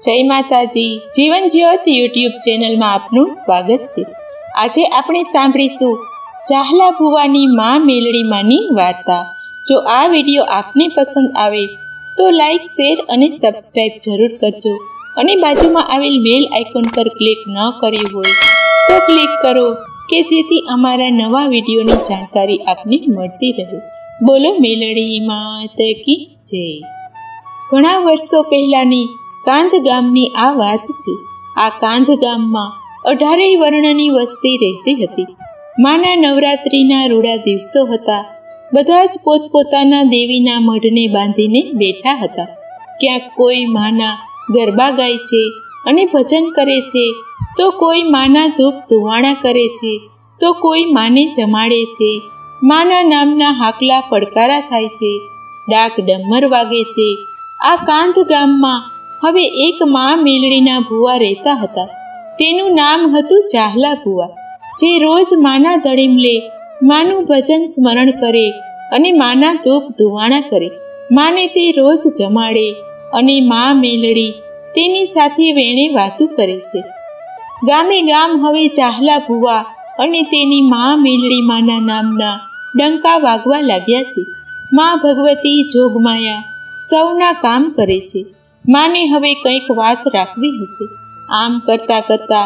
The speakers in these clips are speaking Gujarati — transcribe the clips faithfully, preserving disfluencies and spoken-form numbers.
જય માતાજી, જીવન જ્યોત યુટ્યુબ ચેનલમાં આપનું સ્વાગત છે। આજે આપણે સાંભળીશું ચાહલા ભુવાની મા મેલડીમાંની વાર્તા। જો આ વિડીયો આપને પસંદ આવે તો લાઈક, શેર અને સબસ્ક્રાઈબ જરૂર કરજો અને બાજુમાં આવેલ બેલ આઇકોન પર ક્લિક ન કરી હોય તો ક્લિક કરો કે જેથી અમારા નવા વિડીયોની જાણકારી આપને મળતી રહે। બોલો મેલડી માત કી જય। ઘણા વર્ષો પહેલાની કાંધ ગામની આ વાત છે। આ કાંધ ગામમાં અઢારેય વર્ણની વસ્તી રહેતી હતી। માના નવરાત્રિના રૂડા દિવસો હતા। બધા જ પોતપોતાના દેવીના મઢને બાંધીને બેઠા હતા। ક્યાંક કોઈ માના ગરબા ગાય છે અને ભજન કરે છે, તો કોઈ માના ધૂપ ધુવાણા કરે છે, તો કોઈ માને જમાડે છે। માના નામના હાકલા પડકારા થાય છે, ડાક ડમર વાગે છે। આ કાંધ ગામમાં હવે એક મા મેલડીના ભુવા રહેતા હતા। તેનું નામ હતું ચાહલા ભુવા, જે રોજ માના દળીમલે માનું ભજન સ્મરણ કરે અને માના ધૂપ ધુવાણા કરે। માને તે રોજ જમાડે અને મા મેલડી તેની સાથે વેણે વાતું કરે છે। ગામે ગામ હવે ચાહલા ભુવા અને તેની મા મેલડી માના નામના ડંકા વાગવા લાગ્યા છે। મા ભગવતી જોગમાયા સૌના કામ કરે છે। માને હવે કંઈક વાત રાખવી હશે। આમ કરતા કરતા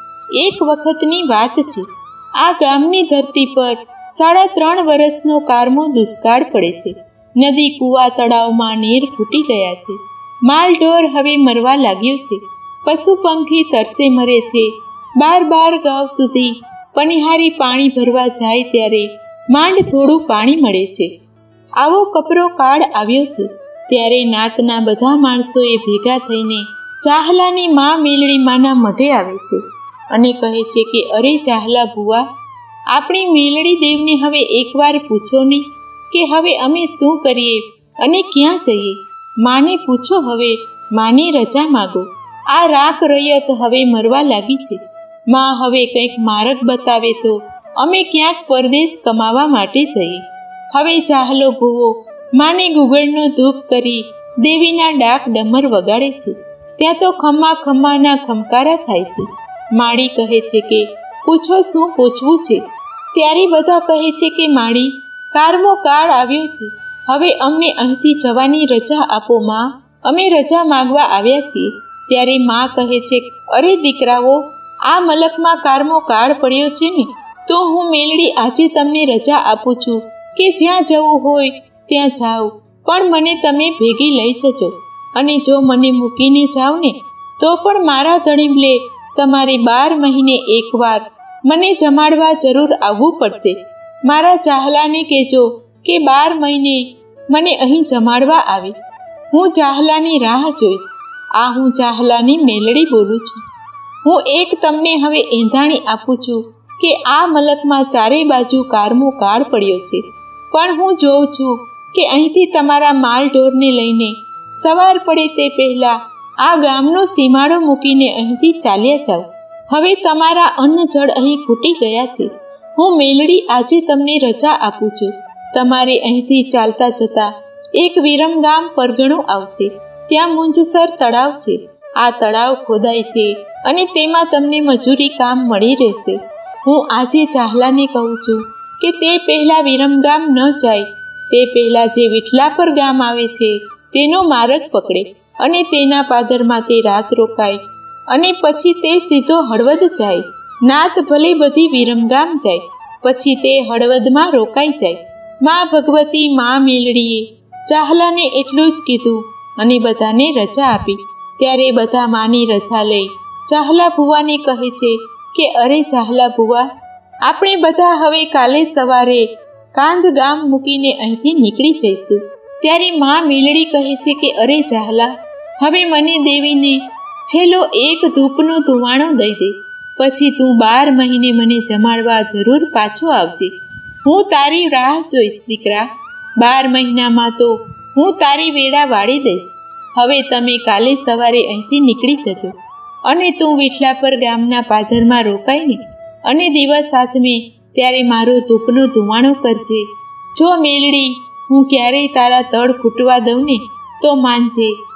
એક વખતની વાત છે। આ ગામની ધરતી પર સાડા ત્રણ વર્ષનો કારમો દુષ્કાળ પડે છે। નદી, કૂવા, તળાવમાં નીર ફૂટી ગયા છે। માલ ઢોર હવે મરવા લાગ્યું છે। પશુ પંખી તરસે મરે છે। બાર બાર ગાંવ સુધી પનિહારી પાણી ભરવા જાય ત્યારે માંડ થોડું પાણી મળે છે। આવો કપરો કાળ આવ્યો છે। ત્યારે નાતના બધા માણસોએ ભેગા થઈને ચાહલાની મા મેલડી માના મઢે આવે છે અને કહે છે કે અરે ચાહલા ભુવા, આપણી મેલડી દેવને હવે એકવાર પૂછો નહીં કે હવે અમે શું કરીએ અને ક્યાં જઈએ। માને પૂછો, હવે માની રજા માગો। આ રાખ રૈયત હવે મરવા લાગી છે। મા હવે કંઈક માર્ગ બતાવે તો અમે ક્યાંક પરદેશ કમાવા માટે જઈએ। હવે ચાહલો ભુવો માને ગુગળનો ધૂપ કરી દેવીના ડાક ડમર વગાડે છે। ત્યાં તો ખમ્મા ખમ્માના ખમકારા થાય છે। માળી કહે છે કે પૂછો, શું પૂછવું છે? ત્યારે બધા કહે છે કે માળી, કારમો કાળ આવ્યો છે, હવે અમને અહીંથી જવાની રજા આપો માં, અમે રજા માગવા આવ્યા છીએ। ત્યારે મા કહે છે, અરે દીકરાઓ, આ મલકમાં કારમો કાળ પડ્યો છે ને, તો હું મેલડી આજે તમને રજા આપું છું કે જ્યાં જવું હોય ત્યાં જાઓ, પણ મને તમે ભેગી લઈ જજો। અને જો મને મૂકીને જાઓ ને તો પણ મારા ધણીમલે તમારે બાર મહિને એકવાર મને જમાડવા જરૂર આવવું પડશે। મારા ચાહલાને કહેજો કે બાર મહિને મને અહીં જમાડવા આવે। હું ચાહલાની રાહ જોઈશ। આ હું ચાહલાની મેલડી બોલું છું। હું એક તમને હવે એંધાણી આપું છું કે આ મલકમાં ચારે બાજુ કારમો કાળ પડ્યો છે, પણ હું જોઉં છું કે અહીંથી તમારા માલ ઢોરને લઈને સવાર પડે તે પહેલાં આ ગામનો સીમાડો મૂકીને અહીંથી ચાલ્યા જાઓ। હવે તમારા અન્ન જળ અહીં ખૂટી ગયા છે। હું મેલડી આજે તમને રજા આપું છું। તમારે અહીંથી ચાલતા જતા એક વિરમગામ પરગણું આવશે। ત્યાં મુંજસર તળાવ છે। આ તળાવ ખોદાય છે અને તેમાં તમને મજૂરી કામ મળી રહેશે। હું આજે ચાહલાને કહું છું કે તે પહેલાં વિરમગામ ન જાય, તે પહેલાં જે વિઠલાપર ગામ આવે છે તેનો માર્ગ પકડે અને તેના પાદરમાં તે રાત રોકાય અને પછી તે સીધો હળવદ જાય। નાત ભલે બધી વિરમગામ જાય, પછી તે હળવદમાં રોકાઈ જાય। મા ભગવતી મા મેલડીએ ચાહલાને એટલું જ કીધું અને બધાને રજા આપી। ત્યારે બધા માની રજા લઈ ચાહલા ભુવાને કહે છે કે અરે ચાહલા ભુવા, આપણે બધા હવે કાલે સવારે કાંધ ગામ મૂકીને અહીંથી નીકળી જઈશું। ત્યારે મા મેલડી કહે છે કે અરે ચાહલા, હવે મને દેવીને છેલ્લો એક ધૂપનો ધુવાણો દઈ દે, પછી તું બાર મહિને મને જમાડવા જરૂર પાછો આવજે। હું તારી રાહ જોઈશ દીકરા। બાર મહિનામાં તો હું તારી વેળા વાળી દઈશ। હવે તમે કાલે સવારે અહીંથી નીકળી જજો અને તું વિઠલાપર ગામના પાદરમાં રોકાઈને અને દિવસ આથમે ત્યારે મારો ધૂપનો ધુવાણો કરજે। જો મેલડી હું ક્યારેય તારા તળ ખૂટવા દઉં ને તો માનજે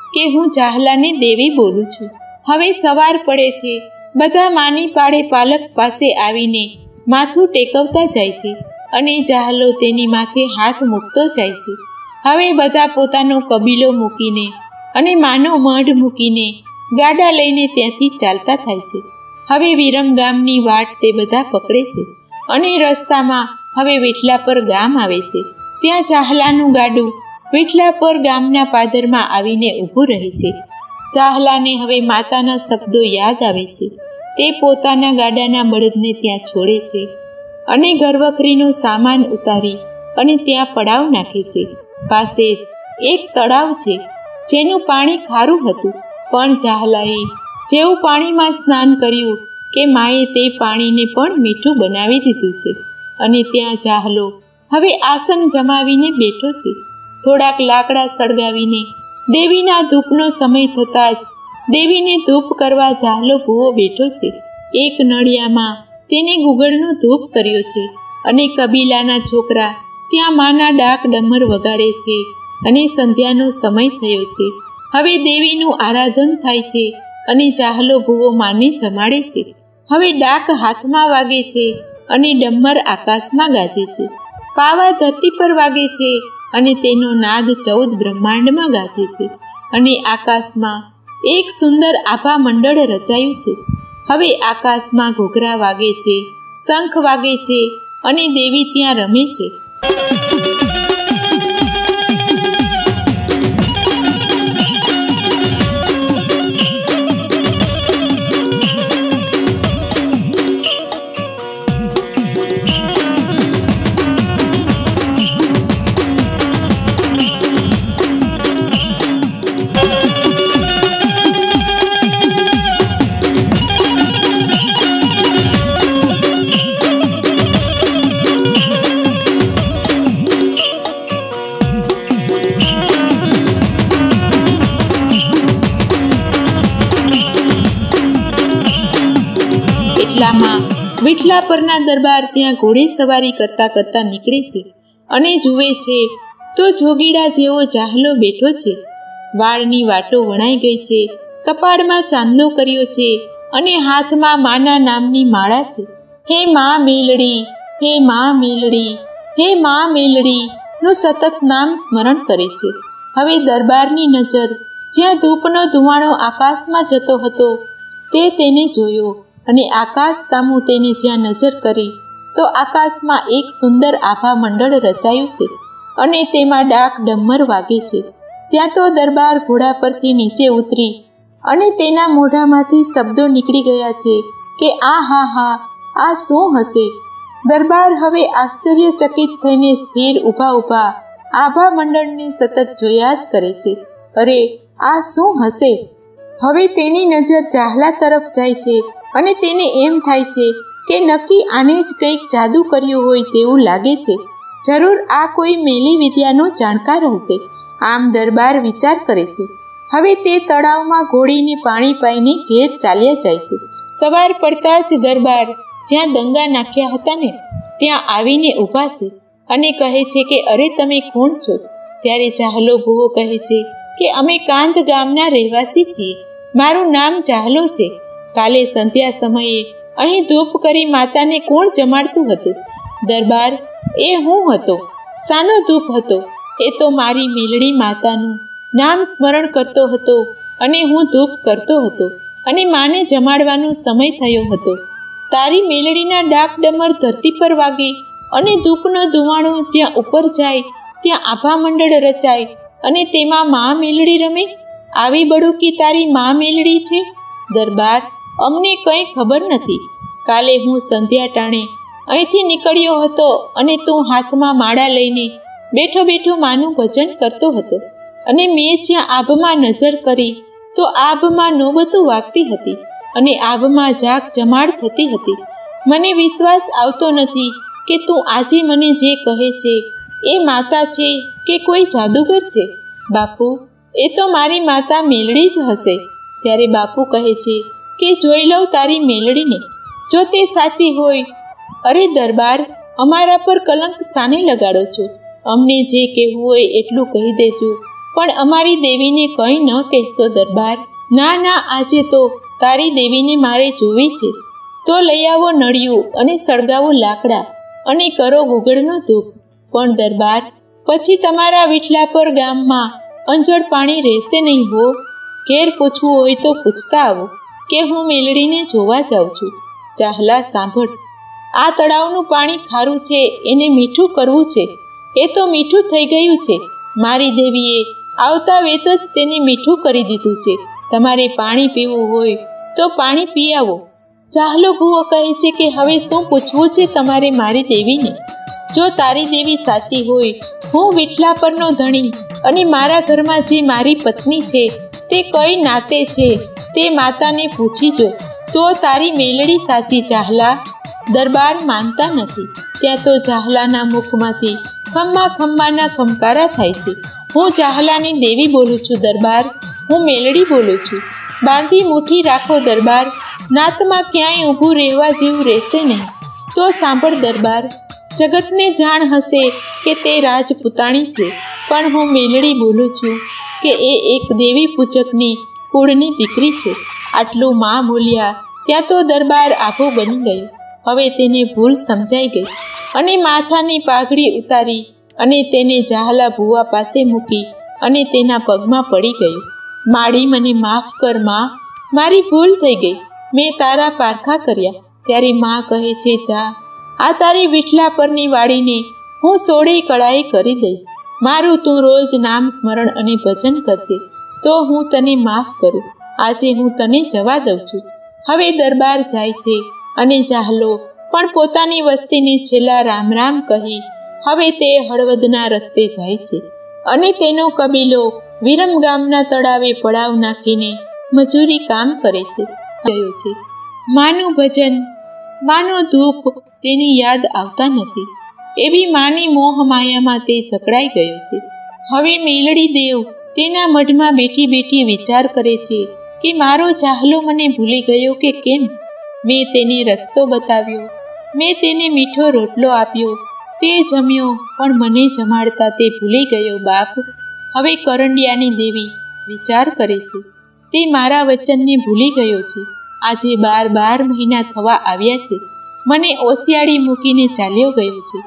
કે હું ચાહલાની દેવી બોલું છું. હવે સવાર પડે છે. બધા માની પાડે પાલક પાસે આવીને માથું ટેકવતા જાય છે અને ચાહલો તેની માથે હાથ મૂકતો જાય છે. હવે બધા પોતાનો કબીલો મૂકીને અને માનો મઢ મૂકીને ગાડા લઈને ત્યાંથી ચાલતા થાય છે. હવે વિરમ ગામની વાટ તે બધા પકડે છે અને રસ્તામાં હવે વિઠલાપર ગામ આવે છે. ત્યાં ચાહલાનું ગાડું વિઠલાપર ગામના પાદરમાં આવીને ઊભું રહે છે. ચાહલાને હવે માતાના શબ્દો યાદ આવે છે. તે પોતાના ગાડાના બળદને ત્યાં છોડે છે અને ઘરવખરીનો સામાન ઉતારી અને ત્યાં પડાવ નાખે છે. પાસે જ એક તળાવ છે જેનું પાણી ખારું હતું, પણ ચાહલાએ જેવું પાણીમાં સ્નાન કર્યું કે માએ તે પાણીને પણ મીઠું બનાવી દીધું છે અને ત્યાં ચાહલો હવે આસન જમાવીને બેઠો છે. થોડાક લાકડા સળગાવીને દેવીના ધૂપનો સમય થતાં જ દેવીને ધૂપ કરવા ચાહલો ભૂવો બેઠો છે. એક નળિયામાં તેને ગુગળનો ધૂપ કર્યો છે અને કબીલાના છોકરા ત્યાં માના ડાક ડમર વગાડે છે અને સંધ્યાનો સમય થયો છે. હવે દેવીનું આરાધન થાય છે અને ચાહલો ભૂવો માને જમાડે છે. હવે ડાક હાથમાં વાગે છે અને ડમર આકાશમાં ગાજે છે. પાવા ધરતી પર વાગે છે અને તેનો નાદ ચૌદ બ્રહ્માંડમાં ગાજે છે અને આકાશમાં એક સુંદર આભા મંડળ રચાયું છે. હવે આકાશમાં ઘોઘરા વાગે છે, શંખ વાગે છે અને દેવી ત્યાં રમે છે. એટલામાં વિઠલાપરના દરબાર ત્યાં ઘોડે સવારી કરતા કરતા નીકળે છે અને જુએ છે તો જોગીડા જેવો ચાહલો બેઠો છે. વાળની વાટો વણાઈ ગઈ છે, કપાળમાં ચાંદલો કર્યો છે અને હાથમાં માના નામની માળા છે. હે મા મેલડી, હે મા મેલડી, હે મા મેલડી નું સતત નામ સ્મરણ કરે છે. હવે દરબારની નજર જ્યાં ધૂપનો ધુમાડો આકાશમાં જતો હતો તે તેને જોયો અને આકાશ સામું તેને જ્યાં નજર કરી તો આકાશમાં એક સુંદર આભા મંડળ રચાયું છે અને તેમાં ડાક ડમર વાગે છે. ત્યાં તો દરબાર ઘોડા પરથી નીચે ઉતરી અને તેના મોઢામાંથી શબ્દો નીકળી ગયા છે કે આ હા હા આ શું હશે. દરબાર હવે આશ્ચર્યચકિત થઈને સ્થિર ઊભા ઊભા આભા મંડળને સતત જોયા જ કરે છે. અરે આ શું હશે? હવે તેની નજર ચાહલા તરફ જાય છે અને તેને એમ થાય છે કે નક્કી આને જ કંઈક જાદુ કર્યું હોય તેવું લાગે છે. જરૂર આ કોઈ મેલી વિદ્યાનો જાણકાર હશે, આમ દરબાર વિચાર કરે છે. હવે તે તળાવમાં ઘોડીને પાણી પાઈને ઘેર ચાલ્યા જાય છે. સવાર પડતા જ દરબાર જ્યાં દંગા નાખ્યા હતા ને ત્યાં આવીને ઊભા છે અને કહે છે કે અરે તમે કોણ છો? ત્યારે ચાહલો ભૂવો કહે છે કે અમે કાંધ ગામના રહેવાસી છીએ. મારું નામ ચાહલો છે. કાલે સંધ્યા સમયે અહીં ધૂપ કરી માતાને કોણ જમાડતું હતું? દરબાર એ હું હતો. સાનો ધૂપ હતો? એ તો મારી મેલડી માતાનું નામ સ્મરણ કરતો હતો અને હું ધૂપ કરતો હતો અને માને જમાડવાનો સમય થયો હતો. તારી મેલડીના ડાક ડમર ધરતી પર વાગે અને ધૂપનો ધુમાડો જ્યાં ઉપર જાય ત્યાં આભા મંડળ રચાય અને તેમાં મા મેલડી રમે. આવી બડુકી તારી મા મેલડી છે? દરબાર અમને કંઈ ખબર નથી. કાલે હું સંધ્યા ટાણે અહીંથી નીકળ્યો હતો અને તું હાથમાં માળા લઈને બેઠો બેઠો માનું ભજન કરતો હતો અને મેં જ્યાં આભમાં નજર કરી તો આભમાં નોબતું વાગતી હતી અને આભમાં જાગ જમાડ થતી હતી. મને વિશ્વાસ આવતો નથી કે તું આજે મને જે કહે છે એ માતા છે કે કોઈ જાદુગર છે. બાપુ એ તો મારી માતા મેલડી જ હશે. ત્યારે બાપુ કહે છે કે જોઈ લઉં તારી મેલડીને, જો તે સાચી હોય. અરે દરબાર અમારા પર કલંક સાને લગાડો છો? અમને જે કહેવું હોય એટલું કહી દેજો, પણ અમારી દેવીને કંઈ ન કહેશો દરબાર? ના ના, આજે તો તારી દેવીને મારે જોવી છે. તો લઈ આવો નળિયું અને સળગાવો લાકડા અને કરો ગુગળનો ધૂપ. પણ દરબાર, પછી તમારા વિઠલાપર ગામમાં અંજળ પાણી રહેશે નહીં હો. ઘેર પૂછવું હોય તો પૂછતા આવો કે હું મેલડીને જોવા જાઉં છું. ચાહલા સાંભળ, આ તળાવનું પાણી ખારું છે, એને મીઠું કરવું છે. એ તો મીઠું થઈ ગયું છે. મારી દેવીએ આવતા વેત જ તેને મીઠું કરી દીધું છે. તમારે પાણી પીવું હોય તો પાણી પી આવો. ચાહલો ભૂવો કહે છે કે હવે શું પૂછવું છે તમારે મારી દેવીને? જો તારી દેવી સાચી હોય, હું વિઠલાપરનો ધણી અને મારા ઘરમાં જે મારી પત્ની છે તે કઈ નાતે છે તે માતાને પૂછી જો, તો તારી મેલડી સાચી. ચાહલા દરબાર માનતા નથી. ત્યાં તો ચાહલાના મુખમાંથી ખમ્મા ખમ્માના ખમકારા થાય છે. હું ચાહલાની દેવી બોલું છું દરબાર, હું મેલડી બોલું છું. બાંધી મુઠ્ઠી રાખો દરબાર, નાતમાં ક્યાંય ઊભું રહેવા જેવું રહેશે નહીં. તો સાંભળ દરબાર, જગતને જાણ હશે કે તે રાજપૂતાણી છે, પણ હું મેલડી બોલું છું કે એ એક દેવી પૂજકની કુળની દીકરી છે. આટલું માં બોલ્યા ત્યાં તો દરબાર આભો બની ગયો. હવે તેને ભૂલ સમજાઈ ગઈ અને માથાની પાઘડી ઉતારી અને તેને ચાહલા ભૂવા પાસે મૂકી અને તેના પગમાં પડી ગયો. માડી, મને માફ કર માં, મારી ભૂલ થઈ ગઈ. મેં તારા પારખા કર્યા. ત્યારે માં કહે છે, જા, આ તારી વિઠલા પરની વાડીને હું સોળે કળાએ કરી દઈશ. મારું તું રોજ નામ સ્મરણ અને ભજન કરજે, તો હું તને માફ કરું. આજે હું તને જવા દઉં છું. હવે દરબાર જાય છે અને ચાહલો પણ પોતાની વસ્તીને છેલ્લા રામ રામ કહી હવે તે હળવદના રસ્તે જાય છે અને તેનો કબીલો વિરમ ગામના તળાવે પડાવ નાખીને મજૂરી કામ કરે છે. ગયો છે માનું ભજન, માનો ધૂપ તેની યાદ આવતા નથી. એવી માની મોહ માયામાં તે જકડાઈ ગયો છે. હવે મેલડી દેવ તેના મઢમાં બેઠી બેઠી વિચાર કરે છે કે મારો ચાહલો મને ભૂલી ગયો કે કેમ? મેં તેને રસ્તો બતાવ્યો, મેં તેને મીઠો રોટલો આપ્યો, તે જમ્યો, પણ મને જમાડતા તે ભૂલી ગયો બાપ. હવે કરંડિયાની દેવી વિચાર કરે છે, તે મારા વચનને ભૂલી ગયો છે. આજે બાર બાર મહિના થવા આવ્યા છે, મને ઓસિયાળી મૂકીને ચાલ્યો ગયો છે.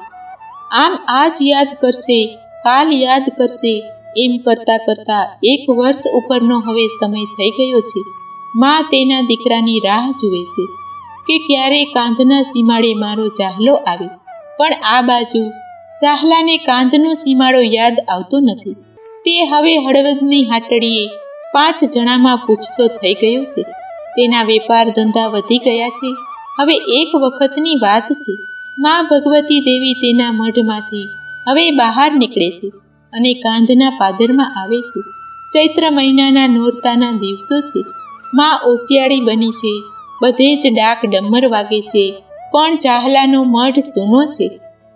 આમ આજ યાદ કરશે, કાલ યાદ કરશે, એમ કરતાં કરતાં એક વર્ષ ઉપરનો હવે સમય થઈ ગયો છે. માં તેના દીકરાની રાહ જુએ છે કે ક્યારે કાંધના સીમાડે મારો ચાહલો આવે. પણ આ બાજુ ચાહલાને કાંધનો સીમાડો યાદ આવતો નથી. તે હવે હળવદની હાટડીએ પાંચ જણામાં પૂછતો થઈ ગયો છે. તેના વેપાર ધંધા વધી ગયા છે. હવે એક વખતની વાત છે, માં ભગવતી દેવી તેના મઢમાંથી હવે બહાર નીકળે છે અને કાંધના પાદરમાં આવે છે. ચૈત્ર મહિનાના નોરતાના દિવસો છે. માં ઓસિયાળી બની છે. બધે જ ડાક ડમર વાગે છે, પણ ચાહલાનો મઢ સૂનો છે.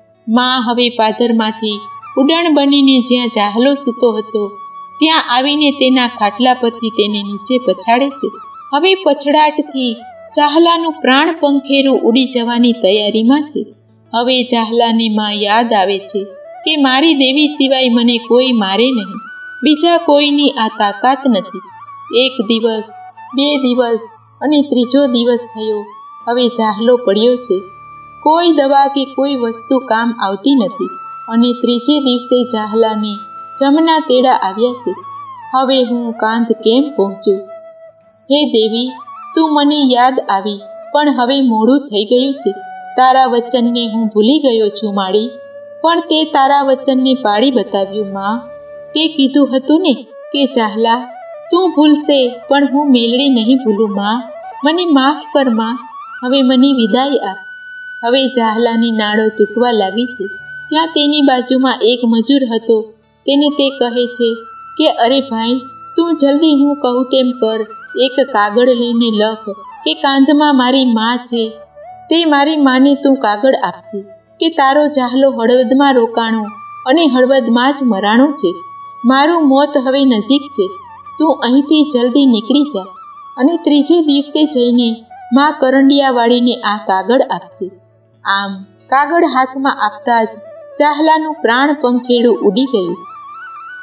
માં હવે પાદરમાંથી ઉડાણ બનીને જ્યાં ચાહલો સૂતો હતો ત્યાં આવીને તેના ખાટલા પરથી તેને નીચે પછાડે છે. હવે પછડાટથી ચાહલાનું પ્રાણ પંખેરું ઉડી જવાની તૈયારીમાં છે. હવે ચાહલાને માં યાદ આવે છે કે મારી દેવી સિવાય મને કોઈ મારે નહીં, બીજા કોઈની આ તાકાત નથી. એક દિવસ, બે દિવસ અને ત્રીજો દિવસ થયો. હવે ચાહલો પડ્યો છે. કોઈ દવા કે કોઈ વસ્તુ કામ આવતી નથી અને ત્રીજે દિવસે ચાહલાને જમના તેડા આવ્યા છે. હવે હું કાંધ કેમ પહોંચું? હે દેવી, તું મને યાદ આવી, પણ હવે મોડું થઈ ગયું છે. તારા વચનને હું ભૂલી ગયો છું માળી, પણ તે તારા વચનને પાળી બતાવ્યું માં. તે કીધું હતું ને કે ચાહલા તું ભૂલશે, પણ હું મેલડી નહીં ભૂલું માં. મને માફ કર માં, હવે મને વિદાય આપ. હવે ચાહલાની નાળો તૂટવા લાગી છે. ત્યાં તેની બાજુમાં એક મજૂર હતો. તેને તે કહે છે કે અરે ભાઈ, તું જલ્દી હું કહું તેમ કર. એક કાગળ લઈને લખ કે કાંધમાં મારી માં છે. તે મારી માને તું કાગળ આપજે કે તારો ચાહલો હળવદમાં રોકાણો અને હળવદમાં જ મરાણો છે. મારું મોત હવે નજીક છે. તું અહીંથી જલ્દી નીકળી જા અને ત્રીજે દિવસે જઈને માં કરંડિયાવાળીને આ કાગળ આપજે. આમ કાગળ હાથમાં આપતા જ ચાહલાનું પ્રાણ પંખેડું ઉડી ગયું.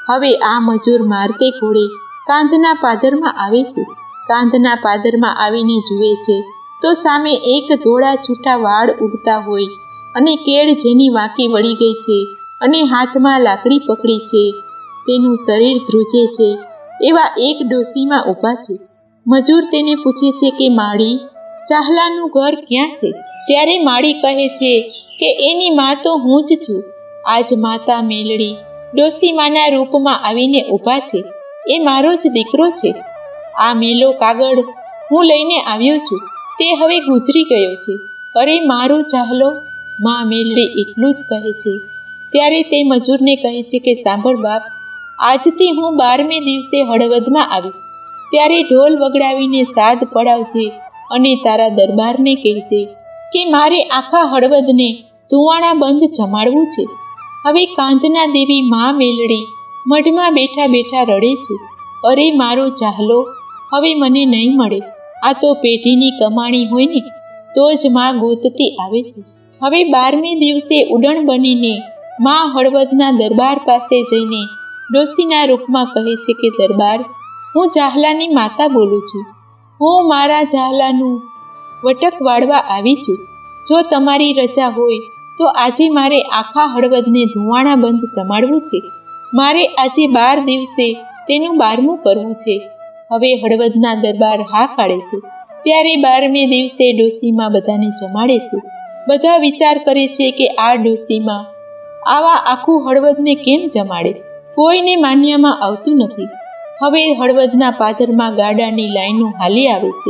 હવે આ મજૂર મારતે ઘોડે કાંધના પાદરમાં આવે છે. કાંધના પાદરમાં આવીને જુએ છે તો સામે એક ધોળા છૂટા વાળ ઉડતા હોય અને કેળ જેની વાંકી વળી ગઈ છે અને હાથમાં લાકડી પકડી છે, તેનું શરીર ધ્રુજે છે એવા એક ડોશીમાં ઊભા છે. મજૂર તેને પૂછે છે કે માળી, ચાહલાનું ઘર ક્યાં છે? ત્યારે માળી કહે છે કે એની માં તો હું જ છું. આજ માતા મેલડી ડોશીમાના રૂપમાં આવીને ઊભા છે. એ મારો જ દીકરો છે. આ મેલો કાગળ હું લઈને આવ્યો છું, તે હવે ગુજરી ગયો છે. અરે મારો ચાહલો, માં મેલડી એટલું જ કહે છે. ત્યારે તે મજૂરને કહે છે કે સાંભળ બાપ, આજથી હું બારમે દિવસે હળવદમાં આવીશ, ત્યારે ઢોલ વગડાવીને સાદ પડાવજે અને તારા દરબારને કહેજે કે મારે આખા હળવદને ધુવાણા બંધ જમાડવું છે. હવે કાંધના દેવી માં મેલડી મઢમાં બેઠા બેઠા રડે છે. અરે મારો ચાહલો હવે મને નહીં મળે. આ તો પેઢીની કમાણી હોય ને તો જ માં ગોતતી આવે છે. હવે બારમે દિવસે ઉડણ બનીને માં હળવદના દરબાર પાસે જઈને ડોશીના રૂપમાં કહે છે કે દરબાર, હું ચાહલાની માતા બોલું છું. હું મારા ચાહલાનું વટક વાળવા આવી છું. જો તમારી રજા હોય તો આજે મારે આખા હળવદને ધુવાણા બંધ જમાડવું છે. મારે આજે બાર દિવસે તેનું બારમું કરવું છે. હવે હળવદના દરબાર હા પાડે છે. ત્યારે બારમે દિવસે ડોશીમાં બધાને જમાડે છે. બધા વિચાર કરે છે કે આ ડોશીમાં આવા આખું હળવદને કેમ જમાડે? કોઈને માન્યામાં આવતું નથી. હવે હળવદના પાદરમાં ગાડાની લાઈનો હાલી આવે છે.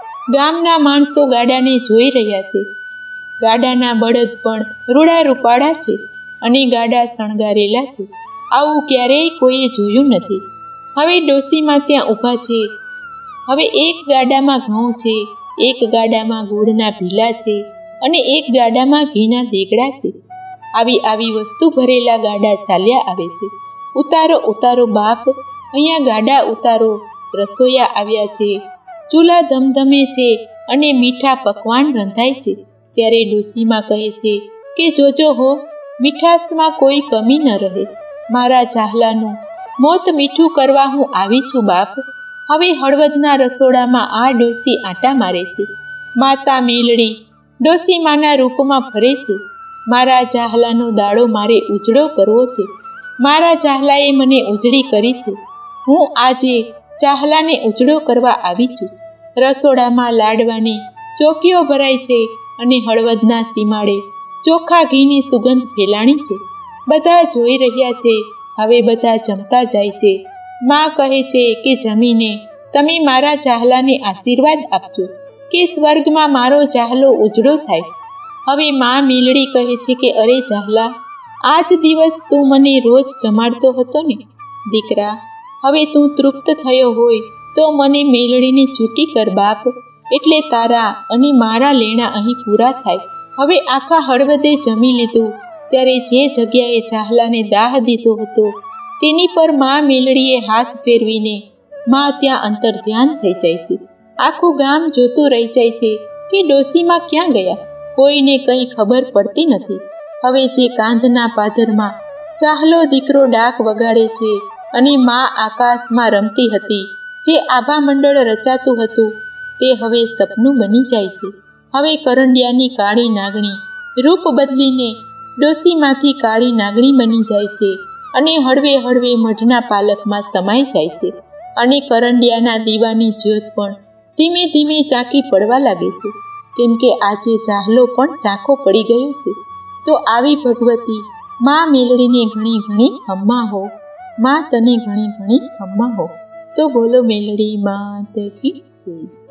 ગામના માણસો ગાડાને જોઈ રહ્યા છે. ગાડાના બળદ પણ રૂડા રૂપાળા છે અને ગાડા શણગારેલા છે. આવું ક્યારેય કોઈએ જોયું નથી. હવે ડોશીમાં ત્યાં ઊભા છે. હવે એક ગાડામાં ઘઉં છે, એક ગાડામાં ગોળના ભીલા છે અને એક ગાડામાં ઘીના દેગડા છે. આવી આવી વસ્તુ ભરેલા ગાડા ચાલ્યા આવે છે. ઉતારો ઉતારો બાપ, અહીંયા ગાડા ઉતારો, રસોયા આવ્યા છે, ચૂલા ધમધમે છે અને મીઠા પકવાન રંધાય છે. ત્યારે ડોશીમાં કહે છે કે જોજો હો, મીઠાશમાં કોઈ કમી ન રહે. મારા ચાહલાનું મોત મીઠું કરવા હું આવી છું બાપ. હવે હળવદના રસોડામાં આ ડોશી આંટા મારે છે. માતા મેલડી ડોશીમાના રૂપમાં ફરે છે. મારા ચાહલાનો દાડો મારે ઉજળો કરવો છે. મારા ચાહલાએ મને ઉજળી કરી છે. હું આજે ચાહલાને ઉજળો કરવા આવી છું. રસોડામાં લાડવાની ચોકીઓ ભરાય છે અને હળવદના સીમાડે ચોખ્ખા ઘીની સુગંધ ફેલાણી છે. બધા જોઈ રહ્યા છે. હવે બધા જમતા જાય છે. માં કહે છે કે જમીને તમે મારા ચાહલાને આશીર્વાદ આપજો કે સ્વર્ગમાં મારો ચાહલો ઉજળો થાય. હવે માં મેલડી કહે છે કે અરે ચાહલા, આજ દિવસ તું મને રોજ જમાડતો હતો ને દીકરા, હવે તું તૃપ્ત થયો હોય તો મને મેલડીને છૂટી કર બાપ, એટલે તારા અને મારા લેણા અહીં પૂરા થાય. હવે આખા હળવદે જમી લીધું. ત્યારે જે જગ્યાએ ચાહલાને દાહ દીધો હતો તેની પર માં મેલડીએ હાથ ફેરવીને માં ત્યાં અંતર ધ્યાન થઈ જાય છે. આખું ગામ જોતું રહી જાય છે કે ડોશીમાં ક્યાં ગયા. કોઈને કંઈ ખબર પડતી નથી. હવે જે કાંધના પાદરમાં ચાહલો દીકરો ડાક વગાડે છે અને માં આકાશમાં રમતી હતી, જે આભા મંડળ રચાતું હતું, તે હવે સપનું બની જાય છે. હવે કરંડિયાની કાળી નાગણી રૂપ બદલીને ડોશીમાંથી કાળી નાગણી બની જાય છે અને હળવે હળવે મઢના પાલકમાં સમાઈ જાય છે. અને કરંડિયાના દીવાની જ્યોત પણ ધીમે ધીમે ચાકી પડવા લાગે છે, કેમ કે આજે ચાહલો પણ ચાખો પડી ગયો છે. તો આવી ભગવતી માં મેલડીને ઘણી ઘણી ખમ્મા હો. માં તને ઘણી ઘણી ખમ્મા હો. તો બોલો મેલડી માત કી જય.